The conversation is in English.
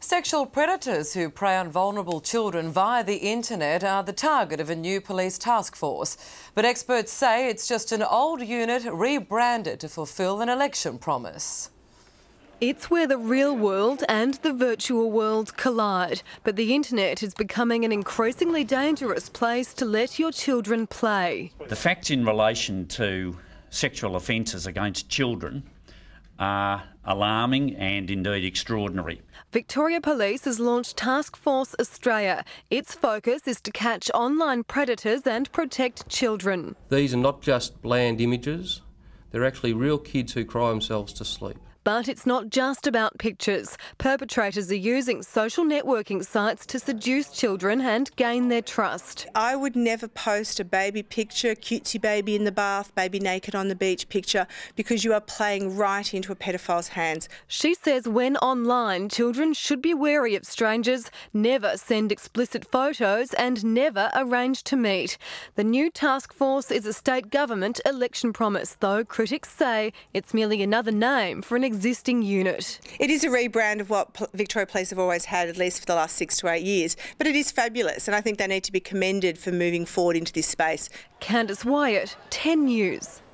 Sexual predators who prey on vulnerable children via the internet are the target of a new police task force. But experts say it's just an old unit rebranded to fulfil an election promise. It's where the real world and the virtual world collide. But the internet is becoming an increasingly dangerous place to let your children play. The facts in relation to sexual offences against children are alarming and indeed extraordinary. Victoria Police has launched Task Force Australia. Its focus is to catch online predators and protect children. These are not just bland images, they're actually real kids who cry themselves to sleep. But it's not just about pictures. Perpetrators are using social networking sites to seduce children and gain their trust. I would never post a baby picture, cutesy baby in the bath, baby naked on the beach picture, because you are playing right into a pedophile's hands. She says when online, children should be wary of strangers, never send explicit photos and never arrange to meet. The new task force is a state government election promise, though critics say it's merely another name for an existing unit. It is a rebrand of what Victoria Police have always had, at least for the last 6 to 8 years, but it is fabulous and I think they need to be commended for moving forward into this space. Candice Wyatt, 10 News.